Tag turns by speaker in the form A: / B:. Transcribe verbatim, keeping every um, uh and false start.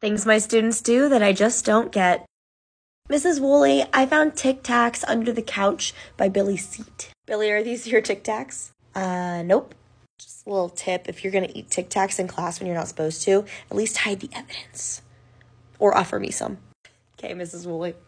A: Things my students do that I just don't get. Missus Woolley, I found Tic Tacs under the couch by Billy's seat. Billy, are these your Tic Tacs? Uh, nope. Just a little tip. If you're going to eat Tic Tacs in class when you're not supposed to, at least hide the evidence. Or offer me some. Okay, Missus Woolley.